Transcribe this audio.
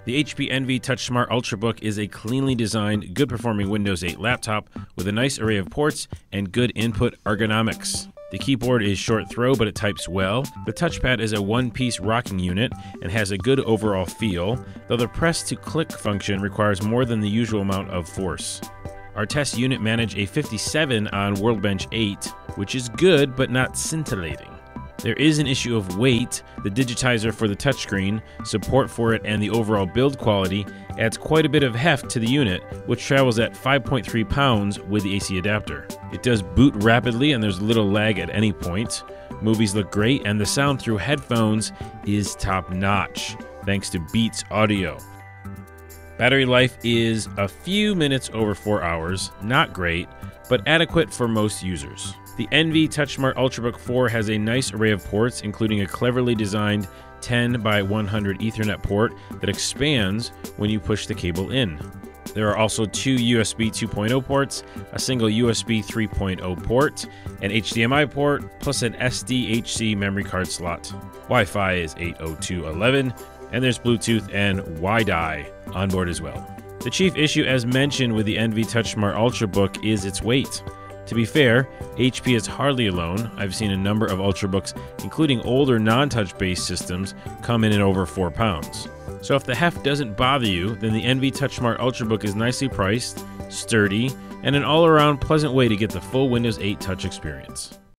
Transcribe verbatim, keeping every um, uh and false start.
The H P Envy TouchSmart Ultrabook is a cleanly designed, good-performing Windows eight laptop with a nice array of ports and good input ergonomics. The keyboard is short throw, but it types well. The touchpad is a one-piece rocking unit and has a good overall feel, though the press-to-click function requires more than the usual amount of force. Our test unit managed a fifty-seven on Workbench eight, which is good but not scintillating. There is an issue of weight. The digitizer for the touchscreen, support for it, and the overall build quality adds quite a bit of heft to the unit, which travels at five point three pounds with the A C adapter. It does boot rapidly and there's little lag at any point. Movies look great and the sound through headphones is top-notch, thanks to Beats Audio. Battery life is a few minutes over four hours, not great, but adequate for most users. The Envy TouchSmart Ultrabook four has a nice array of ports, including a cleverly designed ten by one hundred Ethernet port that expands when you push the cable in. There are also two U S B two point oh ports, a single U S B three point oh port, an H D M I port, plus an S D H C memory card slot. Wi-Fi is eight oh two dot eleven, and there's Bluetooth and Wi-Fi on board as well. The chief issue, as mentioned with the Envy TouchSmart Ultrabook, is its weight. To be fair, H P is hardly alone. I've seen a number of Ultrabooks, including older non-touch based systems, come in at over four pounds. So if the heft doesn't bother you, then the Envy TouchSmart Ultrabook is nicely priced, sturdy, and an all-around pleasant way to get the full Windows eight touch experience.